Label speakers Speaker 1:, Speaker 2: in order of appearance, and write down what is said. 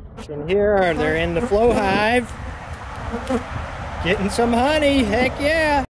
Speaker 1: And here they're in the flow hive, getting some honey. Heck yeah!